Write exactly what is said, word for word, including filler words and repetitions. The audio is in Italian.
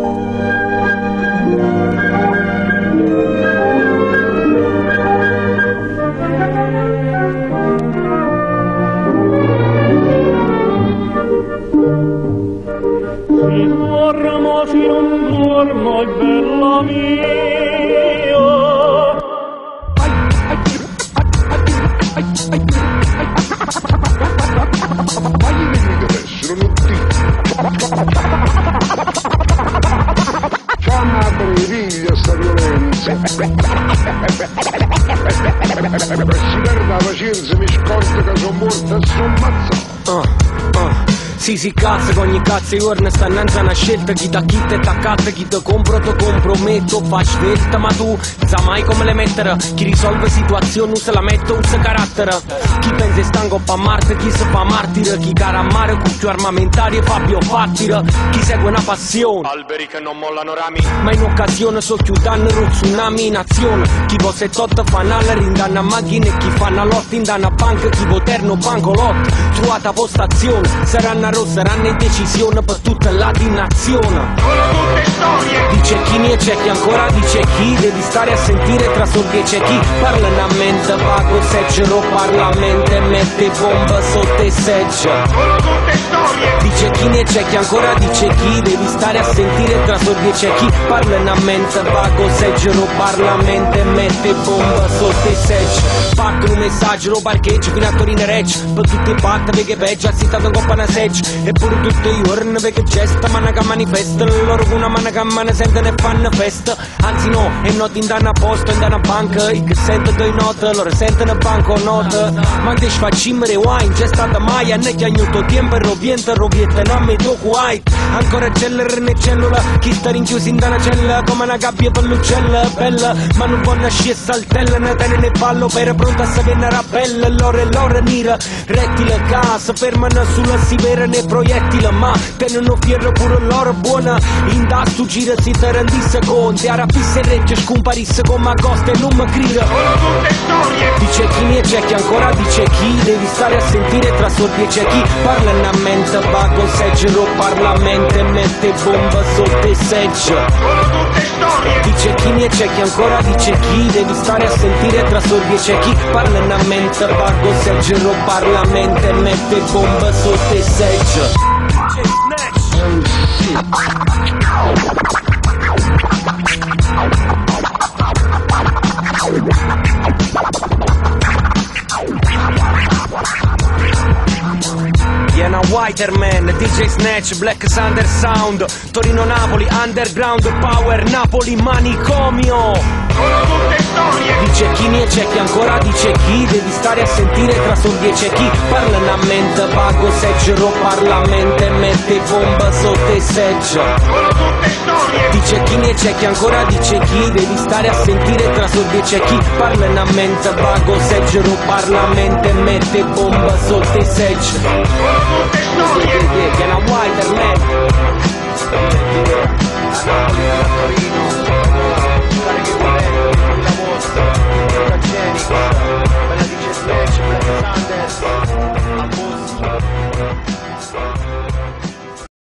Si non dormo, bella mia. Fagli venire adesso, non ti. Fa madre figlia sta violenza. Si perde la pazienza, mi scordo che sono morta e sono mazzato. Uh, uh. Sì, sì, cazzo, che ogni cazzo giorno sta innanzi a una scelta. Chi da chi te t'accatta, chi te compro, te comprometto, fa svelta. Ma tu sa mai come le mettere. Chi risolve situazioni usa la metto, usa carattere. Chi pensa stanco pa' Marte, chi si fa martire. Chi cara a mare, cuccio armamentari e fa biofattire. Chi segue una passione, alberi che non mollano rami. Ma in occasione so chiudano lo tsunami in azione. Chi può se tot fanale, rindanna a macchine. Chi fanno lotta in danna a banca, chi voterno bancolotto. Trovata postazione, saranno saranno indecisione per tutta la nazione. Tutte storie. Dice chi ne c'è chi ancora dice chi devi stare a sentire tra sordi e c'è chi parla in mente vago seggero parlamento e mette bomba sotto i seggi. Tutte storie. Dice chi ne c'è chi ancora dice chi devi stare a sentire tra sordi e c'è chi parla in mente vago seggero parlamento e mette bomba sotto i seggi. Parto un messaggio lo parcheggio fino a Torino Reggi per tutti i parte perché peggio ha citato un coppa una seggi. Eppure tutti i giorni perché gesta manna che manifesta. Loro con una manna che manna sentono e fanno festa. Anzi no, è noto in danno a posto, in danno a banca. I che sentono i note, loro sentono banco note. Ma te sfaccimere wine, c'è stata mai. A ne che agnuto tempo e roviente, roviette, non mi tocco white. Ancora cellere ne cellula, chi sta rinchiuso in danna cella. Come una gabbia per l'uccella, bella. Ma non può nascere saltella, ne tene ne ballo per pronta a sapere rappella. Loro e loro nera, rettile casa, fermano sulla sivera ne proiettile, ma tenono fierro pure loro buona. In da stu gira si te rendisse conti, a rapisse e regge scomparisse come agosto e non mi grida. Tutte storie. Dice chi ne c'è chi ancora dice chi devi stare a sentire tra sordi e c'è chi parla in mente vago seggero parlamento e mette bomba sotto i seggi. Tutte storie. Dice chi ne c'è chi ancora dice chi devi stare a sentire tra sordi e c'è chi parla in mente vago seggero parlamento e mette bomba sotto i seggi. Iena Whiterman, D J Snatch, Black Thunder Sound, Torino Napoli, Underground Power, Napoli Manicomio. Tutte storie. Dice chi ne c'è chi ancora dice chi devi stare a sentire tra sordi e c'è chi parla in mente vago seggero parlamento e mette bomba sotto i seggi. Tutte storie. Dice chi ne c'è chi ancora dice chi devi stare a sentire tra sordi e c'è chi parla in mente vago seggero parlamento e mette bomba sotto i seggi. Tutte storie. Iena Whiterman. A Napoli, a Torino.